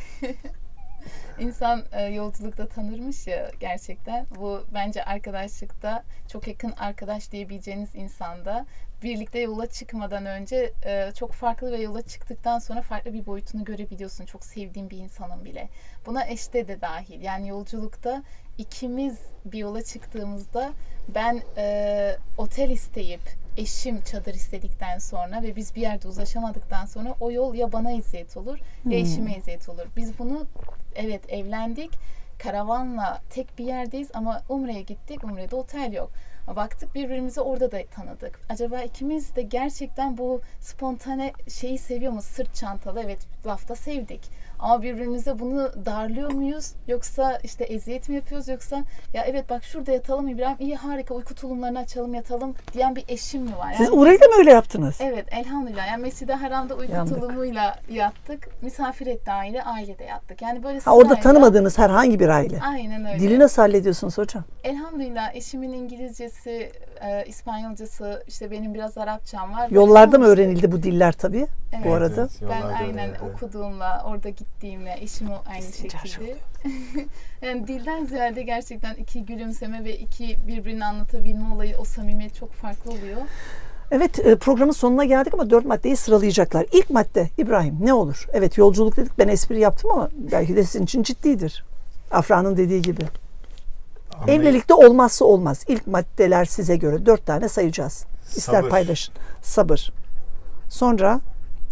İnsan e, yolculukta tanırmış ya gerçekten. Bu bence arkadaşlıkta çok yakın arkadaş diyebileceğiniz insanda birlikte yola çıkmadan önce e, çok farklı ve yola çıktıktan sonra farklı bir boyutunu görebiliyorsun. Çok sevdiğin bir insanın bile. Buna eşte de dahil. Yani yolculukta ikimiz bir yola çıktığımızda ben e, otel isteyip eşim çadır istedikten sonra ve biz bir yerde uzlaşamadıktan sonra o yol ya bana eziyet olur ya eşime eziyet olur. Biz bunu evet evlendik. Karavanla tek bir yerdeyiz ama Umre'ye gittik. Umre'de otel yok. Baktık birbirimizi orada da tanıdık. Acaba ikimiz de gerçekten bu spontane şeyi seviyor mu? Sırt çantalı evet lafta sevdik. Ama birbirimize bunu darlıyor muyuz? Yoksa işte eziyet mi yapıyoruz? Yoksa ya evet bak şurada yatalım İbrahim. İyi harika uyku tulumlarını açalım yatalım diyen bir eşim mi var? Yani siz orayı da mı öyle yaptınız? Evet elhamdülillah. Yani Mescid-i Haram'da uyku Yandık. tulumuyla yattık. Misafir etti aile, ailede yattık. Yani böyle ha, orada tanımadığınız herhangi bir aile. Aynen öyle. Dili nasıl hallediyorsunuz hocam? Elhamdülillah eşimin İngilizcesi, e, İspanyolcası, işte benim biraz Arapçam var. Yollarda mı öğrenildi bu diller tabii evet, bu arada? Evet, ben aynen evet. okuduğumla, orada gittiğimle, eşim o aynı şekilde. Yani dilden ziyade gerçekten iki gülümseme ve iki birbirini anlatabilme olayı, o samimiyet çok farklı oluyor. Evet, programın sonuna geldik ama dört maddeyi sıralayacaklar. İlk madde İbrahim ne olur? Evet yolculuk dedik, ben espri yaptım ama belki de sizin için ciddidir. Afra'nın dediği gibi. Anlayın. Evlilikte olmazsa olmaz. İlk maddeler size göre dört tane sayacağız. İster sabır. Paylaşın. Sabır. Sonra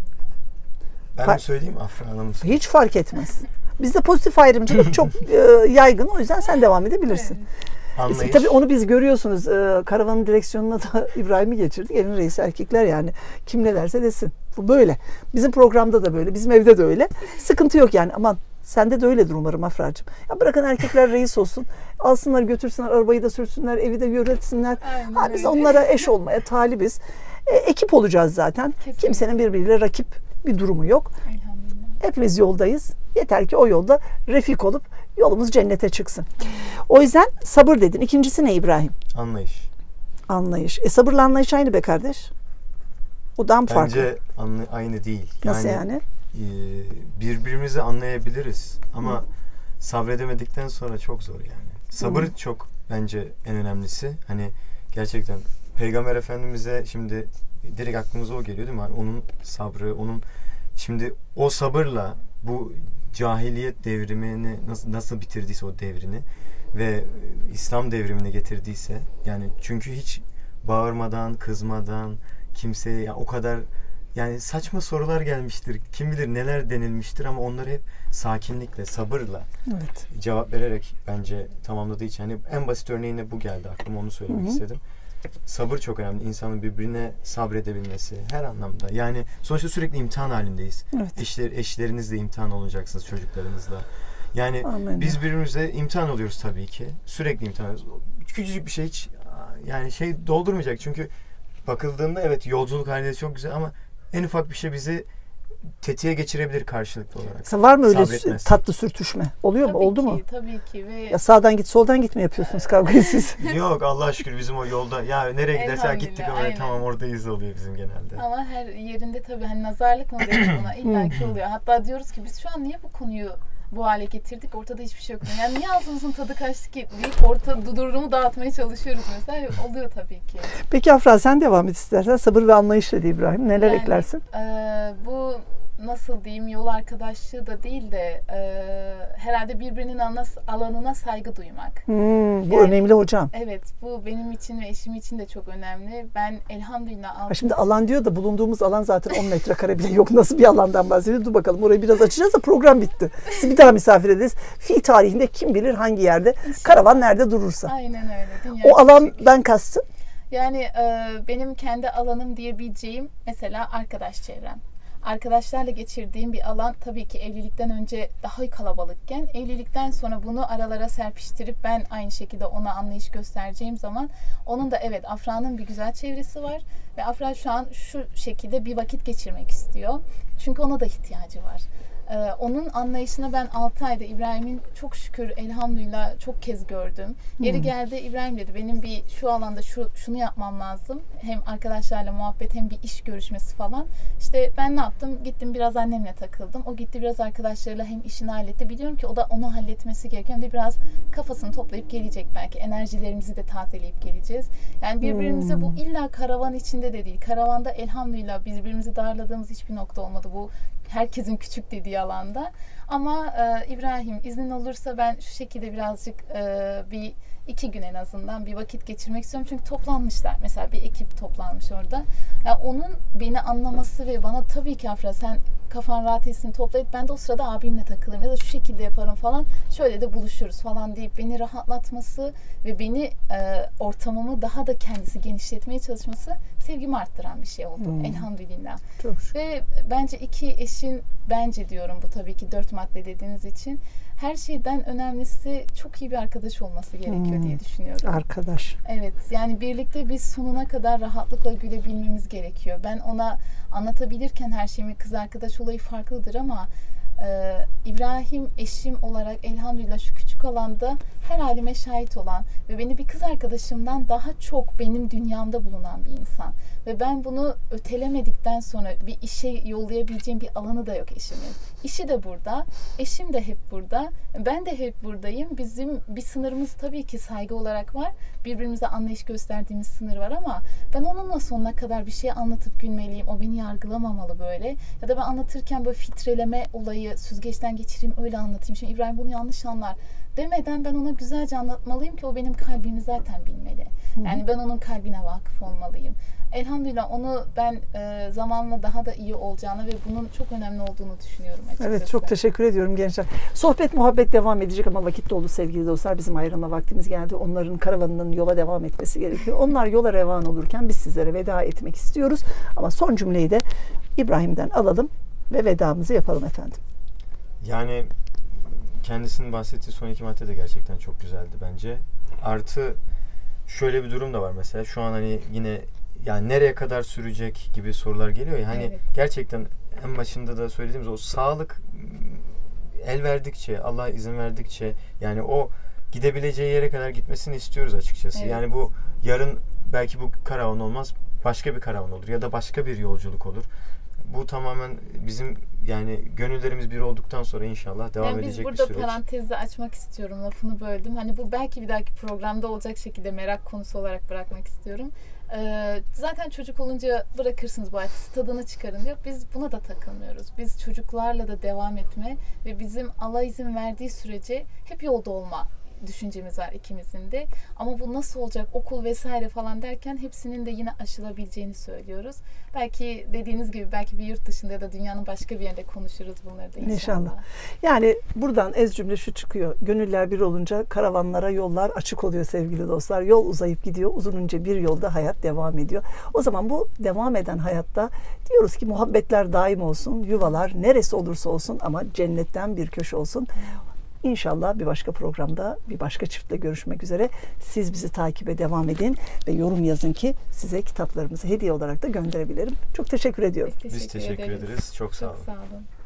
ben fa- mi söyleyeyim Afra Hanım? Hiç fark etmez. Bizde pozitif ayrımcılık çok e, yaygın. O yüzden sen devam edebilirsin. Anlayış. E, tabii onu biz görüyorsunuz. E, karavanın direksiyonuna da İbrahim'i geçirdik. Evin reisi erkekler yani. Kim ne derse desin. Bu böyle. Bizim programda da böyle. Bizim evde de öyle. Sıkıntı yok yani. Aman sende de öyledir umarım Afra'cığım. Ya bırakın erkekler reis olsun. Alsınlar götürsünler. Arabayı da sürsünler. Evi de yönetsinler. Ha, biz onlara eş olmaya talibiz. E, ekip olacağız zaten. Kesinlikle. Kimsenin birbiriyle rakip bir durumu yok. Hepimiz yoldayız. Yeter ki o yolda refik olup yolumuz cennete çıksın. O yüzden sabır dedin. İkincisi ne İbrahim? Anlayış. Anlayış. E sabırla anlayış aynı be kardeş. O daha mı farklı? Bence anla- aynı değil. Nasıl yani? E, birbirimizi anlayabiliriz ama Hı. sabredemedikten sonra çok zor yani. Sabır Hı. çok bence en önemlisi. Hani gerçekten Peygamber Efendimiz'e şimdi direkt aklımıza o geliyor değil mi? Onun sabrı, onun şimdi o sabırla bu cahiliyet devrimini nasıl nasıl bitirdiyse o devrini ve İslam devrimini getirdiyse yani çünkü hiç bağırmadan, kızmadan kimseye ya o kadar yani saçma sorular gelmiştir. Kim bilir neler denilmiştir ama onları hep sakinlikle, sabırla evet. cevap vererek bence tamamladığı için. Hani en basit örneğine bu geldi aklıma, onu söylemek Hı-hı. istedim. Sabır çok önemli. İnsanın birbirine sabredebilmesi her anlamda. Yani sonuçta sürekli imtihan halindeyiz. Evet. Eşler, eşlerinizle imtihan olacaksınız, çocuklarınızla. Yani Amen. Biz birbirimize imtihan oluyoruz tabii ki. Sürekli imtihan oluyoruz. Küçücük bir şey hiç yani şey doldurmayacak. Çünkü bakıldığında evet yolculuk halinde çok güzel ama en ufak bir şey bizi tetiğe geçirebilir karşılıklı olarak. Mesela var mı öyle tatlı sürtüşme? Oluyor tabii mu? Oldu ki, mu? Tabii ki. Ve... Ya sağdan git soldan git mi yapıyorsunuz kavgayı siz? Yok Allah'a şükür bizim o yolda ya nereye gidersen gittik ama tamam oradayız oluyor bizim genelde. Ama her yerinde tabii hani nazarlık mı deriz buna illaki oluyor. Hatta diyoruz ki biz şu an niye bu konuyu bu hale getirdik? Ortada hiçbir şey yok. Yani niye ağzımızın tadı kaçtı ki deyip orta durumu dağıtmaya çalışıyoruz mesela. Oluyor tabii ki. Peki Afra sen devam et istersen. Sabır ve anlayış dedi İbrahim. Neler yani, eklersin? E, bu nasıl diyeyim yol arkadaşlığı da değil de e, herhalde birbirinin alanına saygı duymak. Hmm, bu yani, önemli hocam. Evet, bu benim için ve eşim için de çok önemli. Ben elhamdülillah... Ha şimdi alan diyor da bulunduğumuz alan zaten on metrekare bile yok. Nasıl bir alandan bahsediyor? Dur bakalım orayı biraz açacağız da program bitti. Sizi bir daha misafir ederiz. Fi tarihinde kim bilir hangi yerde, İnşallah. Karavan nerede durursa. Aynen öyle. Dünya o alandan kastın? Yani e, benim kendi alanım diyebileceğim mesela arkadaş çevrem. Arkadaşlarla geçirdiğim bir alan tabii ki evlilikten önce daha kalabalıkken evlilikten sonra bunu aralara serpiştirip ben aynı şekilde ona anlayış göstereceğim zaman onun da evet Afra'nın bir güzel çevresi var ve Afra şu an şu şekilde bir vakit geçirmek istiyor. Çünkü ona da ihtiyacı var. Ee, onun anlayışını ben altı ayda İbrahim'in çok şükür elhamdülillah çok kez gördüm. Yeri hmm. geldi İbrahim dedi benim bir şu alanda şu şunu yapmam lazım. Hem arkadaşlarla muhabbet hem bir iş görüşmesi falan. İşte ben ne yaptım? Gittim biraz annemle takıldım. O gitti biraz arkadaşlarıyla hem işini halletti. Biliyorum ki o da onu halletmesi gerekiyor. Hem de biraz kafasını toplayıp gelecek belki. Enerjilerimizi de tazeleyip geleceğiz. Yani birbirimize hmm. bu illa karavan içinde de değil. Karavanda elhamdülillah birbirimizi darladığımız hiçbir nokta olmadı. Bu herkesin küçük dediği alanda. Ama e, İbrahim iznin olursa ben şu şekilde birazcık e, bir iki gün en azından bir vakit geçirmek istiyorum. Çünkü toplanmışlar. Mesela bir ekip toplanmış orada. Yani onun beni anlaması ve bana tabii ki Afra sen kafan rahat etsin toplayıp ben de o sırada abimle takılırım ya da şu şekilde yaparım falan. Şöyle de buluşuruz falan deyip beni rahatlatması ve beni e, ortamımı daha da kendisi genişletmeye çalışması sevgimi arttıran bir şey oldu. Hmm. Elhamdülillah. Çok şükür. Ve bence iki eşin bence diyorum bu tabii ki dört madde dediğiniz için her şeyden önemlisi çok iyi bir arkadaş olması gerekiyor hmm. diye düşünüyorum. Arkadaş. Evet. Yani birlikte biz sonuna kadar rahatlıkla gülebilmemiz gerekiyor. Ben ona anlatabilirken her şeyimi kız arkadaş olayı farklıdır ama e, İbrahim eşim olarak elhamdülillah şu küçük alanda her halime şahit olan ve beni bir kız arkadaşımdan daha çok benim dünyamda bulunan bir insan. Ve ben bunu ötelemedikten sonra bir işe yollayabileceğim bir alanı da yok eşimin. İşi de burada, eşim de hep burada, ben de hep buradayım. Bizim bir sınırımız tabii ki saygı olarak var. Birbirimize anlayış gösterdiğimiz sınır var ama ben onunla sonuna kadar bir şey anlatıp gülmeliyim. O beni yargılamamalı böyle. Ya da ben anlatırken böyle filtreleme olayı süzgeçten geçireyim öyle anlatayım. Şimdi İbrahim bunu yanlış anlar demeden ben ona güzelce anlatmalıyım ki o benim kalbimi zaten bilmeli. Yani ben onun kalbine vakıf olmalıyım. Elhamdülillah onu ben e, zamanla daha da iyi olacağını ve bunun çok önemli olduğunu düşünüyorum açıkçası. Evet çok teşekkür ediyorum gençler. Sohbet muhabbet devam edecek ama vakit doldu sevgili dostlar. Bizim ayrılma vaktimiz geldi. Onların karavanının yola devam etmesi gerekiyor. Onlar yola revan olurken biz sizlere veda etmek istiyoruz. Ama son cümleyi de İbrahim'den alalım ve vedamızı yapalım efendim. Yani kendisinin bahsettiği son iki madde de gerçekten çok güzeldi bence. Artı şöyle bir durum da var mesela şu an hani yine yani nereye kadar sürecek gibi sorular geliyor ya hani evet. Gerçekten en başında da söylediğimiz o sağlık el verdikçe, Allah izin verdikçe, yani o gidebileceği yere kadar gitmesini istiyoruz açıkçası. Evet. Yani bu yarın belki bu karavan olmaz, başka bir karavan olur ya da başka bir yolculuk olur. Bu tamamen bizim, yani gönüllerimiz bir olduktan sonra inşallah devam yani edecek bir biz burada süreç. parantezde açmak istiyorum, lafını böldüm. Hani bu belki bir dahaki programda olacak şekilde merak konusu olarak bırakmak istiyorum. Ee, zaten çocuk olunca bırakırsınız bu hayatı, tadını çıkarın diyor. Biz buna da takılmıyoruz. Biz çocuklarla da devam etme ve bizim Allah izin verdiği sürece hep yolda olma düşüncemiz var ikimizin de. Ama bu nasıl olacak, okul vesaire falan derken hepsinin de yine aşılabileceğini söylüyoruz. Belki dediğiniz gibi belki bir yurt dışında ya da dünyanın başka bir yerinde konuşuruz bunları da inşallah. İnşallah. Yani buradan ez cümle şu çıkıyor. Gönüller bir olunca karavanlara yollar açık oluyor sevgili dostlar. Yol uzayıp gidiyor. Uzununca bir yolda hayat devam ediyor. O zaman bu devam eden hayatta diyoruz ki muhabbetler daim olsun. Yuvalar neresi olursa olsun ama cennetten bir köşe olsun. İnşallah bir başka programda bir başka çiftle görüşmek üzere. Siz bizi takibe devam edin ve yorum yazın ki size kitaplarımızı hediye olarak da gönderebilirim. Çok teşekkür ediyorum. Biz teşekkür, Biz teşekkür ederiz. ederiz. Çok sağ olun. Çok sağ olun.